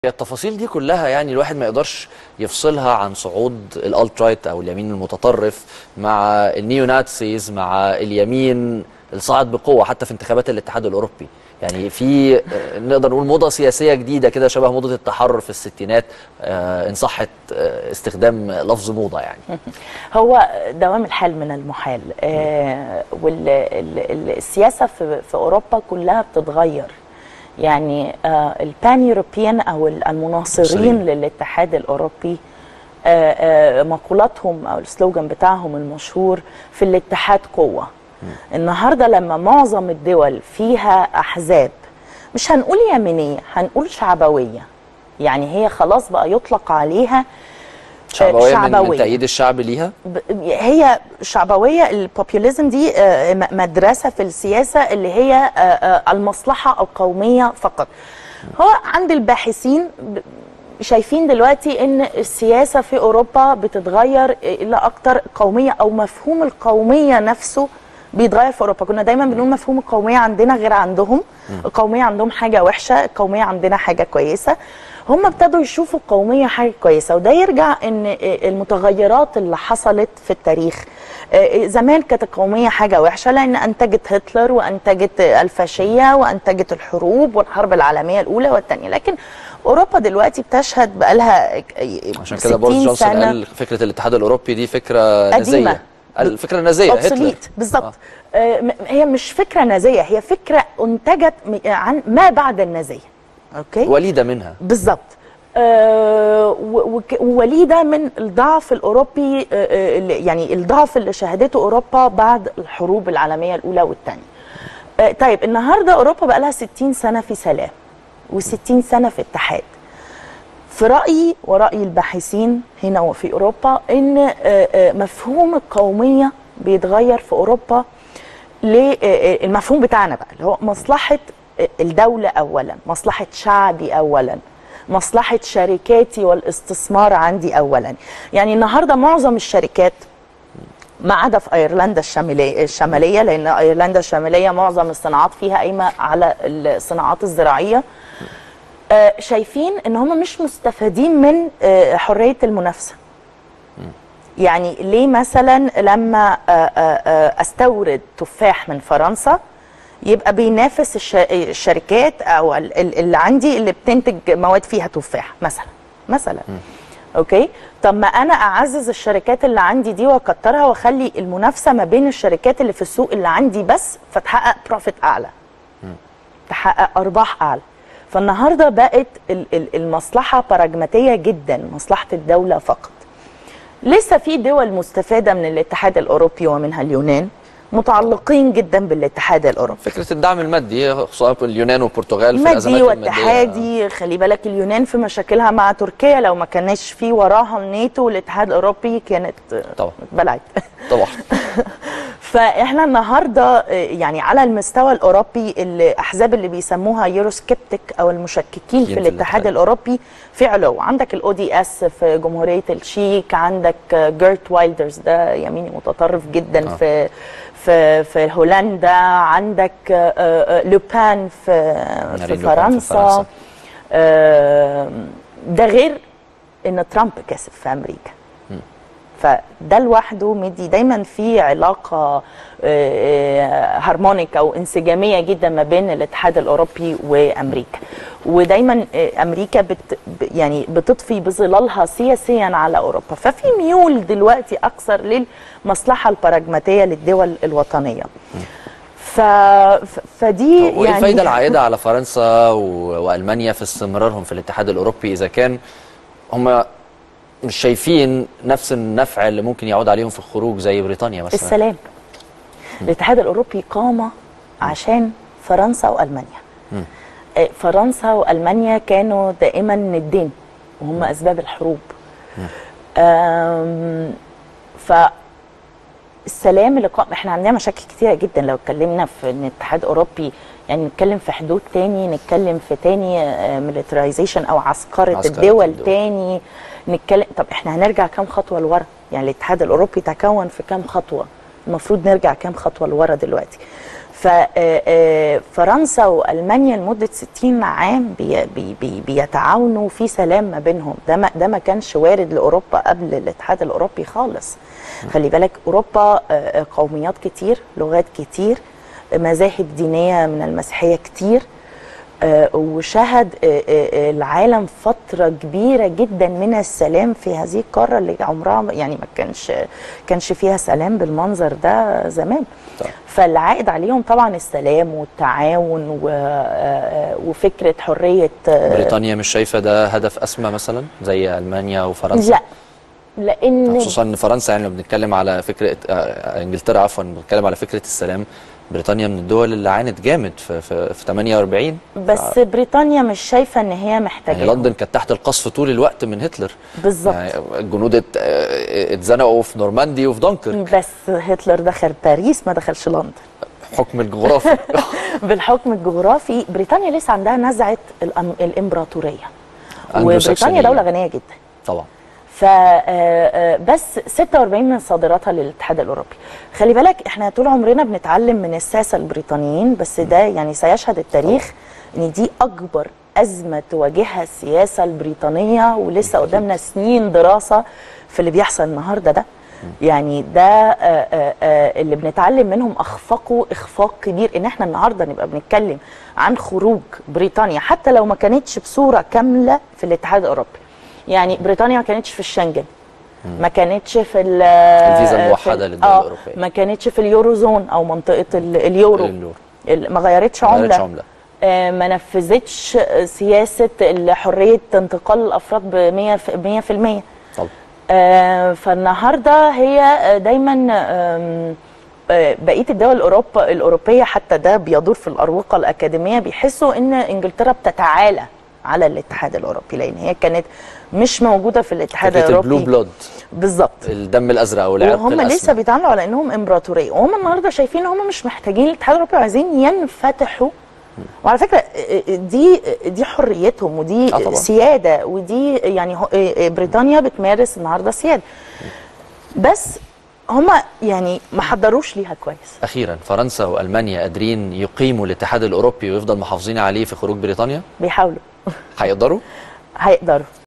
التفاصيل دي كلها يعني الواحد ما يقدرش يفصلها عن صعود الالترايت او اليمين المتطرف مع النيو ناتسيز مع اليمين الصاعد بقوه حتى في انتخابات الاتحاد الاوروبي. يعني في نقدر نقول موضه سياسيه جديده كده شبه موضه التحرر في الستينات، ان صحت استخدام لفظ موضه يعني. هو دوام الحال من المحال، والسياسه في اوروبا كلها بتتغير. يعني البان يوروبيان او المناصرين للاتحاد الاوروبي مقولاتهم او السلوجان بتاعهم المشهور في الاتحاد قوه. النهارده لما معظم الدول فيها احزاب مش هنقول يمينيه، هنقول شعبويه، يعني هي خلاص بقى يطلق عليها شعبويه من تأييد الشعب ليها. هي شعبويه. البوبوليزم دي مدرسه في السياسه اللي هي المصلحه القوميه فقط. هو عند الباحثين شايفين دلوقتي ان السياسه في اوروبا بتتغير الى اكتر قوميه، او مفهوم القوميه نفسه بيتغير في اوروبا. كنا دايما بنقول مفهوم القوميه عندنا غير عندهم، القوميه عندهم حاجه وحشه، القوميه عندنا حاجه كويسه. هم ابتدوا يشوفوا القوميه حاجه كويسه، وده يرجع ان المتغيرات اللي حصلت في التاريخ. زمان كانت القوميه حاجه وحشه لان انتجت هتلر وانتجت الفاشيه وانتجت الحروب والحرب العالميه الاولى والثانيه، لكن اوروبا دلوقتي بتشهد بقالها عشان كده بوريس جونسون قال فكره الاتحاد الاوروبي دي فكره نازيه. الفكره النازيه هتلر بالظبط. هي مش فكره نازيه، هي فكره انتجت عن ما بعد النازيه. اوكي، وليده منها بالظبط. ووليده من الضعف الاوروبي، يعني الضعف اللي شهدته اوروبا بعد الحروب العالميه الاولى والثانيه. طيب النهارده اوروبا بقى لها 60 سنه في سلام و60 سنه في اتحاد. في رايي ورأي الباحثين هنا وفي اوروبا ان مفهوم القوميه بيتغير في اوروبا للمفهوم بتاعنا بقى، اللي هو مصلحه الدولة أولا، مصلحة شعبي أولا، مصلحة شركاتي والاستثمار عندي أولا. يعني النهاردة معظم الشركات ما عدا في أيرلندا الشمالية، لأن أيرلندا الشمالية معظم الصناعات فيها قايمة على الصناعات الزراعية، شايفين إن هم مش مستفادين من حرية المنافسة. يعني ليه مثلا لما أستورد تفاح من فرنسا يبقى بينافس الشركات او اللي عندي اللي بتنتج مواد فيها تفاح مثلا. اوكي، طب ما انا اعزز الشركات اللي عندي دي واكترها واخلي المنافسه ما بين الشركات اللي في السوق اللي عندي بس، فتحقق بروفيت اعلى، تحقق ارباح اعلى. فالنهارده بقت المصلحه براجماتيه جدا، مصلحه الدوله فقط. لسه في دول مستفاده من الاتحاد الاوروبي ومنها اليونان، متعلقين جدا بالاتحاد الاوروبي. فكره الدعم المادي خصوصا اليونان والبرتغال في الازمات الماديه واتحادي. خلي بالك اليونان في مشاكلها مع تركيا، لو ما كانش في وراها الناتو والاتحاد الاوروبي كانت طبعا بلعت طبعا. فاحنا النهارده يعني على المستوى الاوروبي الاحزاب اللي بيسموها يوروسكيبتيك او المشككين في الاتحاد الاوروبي في علو. عندك الاو دي اس في جمهوريه التشيك، عندك جيرت وايلدرز ده يميني متطرف جدا في هولندا، عندك لوبان في فرنسا. ده غير ان ترامب كسب في امريكا. فده لوحده مدي دايما في علاقه هارمونيك او انسجاميه جدا ما بين الاتحاد الاوروبي وامريكا. ودايما امريكا يعني بتضفي بظلالها سياسيا على اوروبا. ففي ميول دلوقتي اكثر للمصلحه البراجماتيه للدول الوطنيه. فدي يعني ايه الفايده العائده على فرنسا والمانيا في استمرارهم في الاتحاد الاوروبي اذا كان هم مش شايفين نفس النفع اللي ممكن يعود عليهم في الخروج زي بريطانيا مثلا؟ السلام. الاتحاد الاوروبي قام عشان فرنسا والمانيا. فرنسا والمانيا كانوا دائما ندين وهم اسباب الحروب. فالسلام اللي قام، احنا عندنا مشاكل كتيره جدا لو اتكلمنا في ان الاتحاد الاوروبي، يعني نتكلم في حدود تاني، نتكلم في تاني ميليترايزيشن او عسكرة الدول تاني، نتكلم. طب احنا هنرجع كام خطوه لورا؟ يعني الاتحاد الاوروبي تكون في كام خطوه؟ المفروض نرجع كام خطوه لورا دلوقتي؟ ففرنسا والمانيا لمده 60 عام بيتعاونوا في سلام ما بينهم. ده ما كانش وارد لاوروبا قبل الاتحاد الاوروبي خالص. خلي بالك اوروبا قوميات كتير، لغات كتير، مذاهب دينيه من المسيحيه كتير، وشهد العالم فترة كبيرة جدا من السلام في هذه القارة اللي عمرها يعني ما كانش فيها سلام بالمنظر ده زمان. فالعائد عليهم طبعا السلام والتعاون وفكرة حرية. بريطانيا مش شايفة ده هدف أسمى مثلا زي ألمانيا وفرنسا؟ لا، لأن خصوصا ان فرنسا يعني لو بنتكلم على فكرة انجلترا عفوا بنتكلم على فكرة السلام، بريطانيا من الدول اللي عانت جامد في 48. بس بريطانيا مش شايفة ان هي محتاجة. يعني لندن كانت تحت القصف طول الوقت من هتلر. بالظبط. يعني الجنود اتزنقوا في نورماندي وفي دنكرك. بس هتلر دخل باريس ما دخلش لندن. حكم الجغرافي. بالحكم الجغرافي بريطانيا لسه عندها نزعة الامبراطورية، وبريطانيا دولة غنية جدا طبعا. بس 46 من صادراتها للاتحاد الاوروبي. خلي بالك احنا طول عمرنا بنتعلم من الساسة البريطانيين، بس ده يعني سيشهد التاريخ ان دي اكبر ازمة تواجهها السياسة البريطانية، ولسه قدامنا سنين دراسة في اللي بيحصل النهارده ده. يعني ده اللي بنتعلم منهم اخفقوا اخفاق كبير، ان احنا النهارده نبقى بنتكلم عن خروج بريطانيا حتى لو ما كانتش بصورة كاملة في الاتحاد الاوروبي. يعني بريطانيا ما كانتش في الشنجن، ما كانتش في الفيزا الموحده للدول الاوروبيه، ما كانتش في اليورو زون او منطقه اليورو، ما غيرت عمله، ما نفذتش سياسه حريه انتقال الافراد ب 100%. طبعا. فالنهارده هي دايما بقيه الدول الاوروبيه حتى ده بيدور في الاروقه الاكاديميه، بيحسوا ان انجلترا بتتعالى على الاتحاد الاوروبي، لان هي كانت مش موجوده في الاتحاد الاوروبي. البلو بلود بالظبط، الدم الازرق او العرق الاسود، وهم لسه بيتعاملوا على انهم امبراطوريه، وهم النهارده شايفين ان هم مش محتاجين الاتحاد الاوروبي وعايزين ينفتحوا. وعلى فكره دي حريتهم ودي سياده، ودي يعني بريطانيا بتمارس النهارده سياده، بس هم يعني ما حضروش ليها كويس. اخيرا فرنسا والمانيا قادرين يقيموا الاتحاد الاوروبي ويفضل محافظين عليه في خروج بريطانيا؟ بيحاولوا. هيقدروا؟ هيقدروا.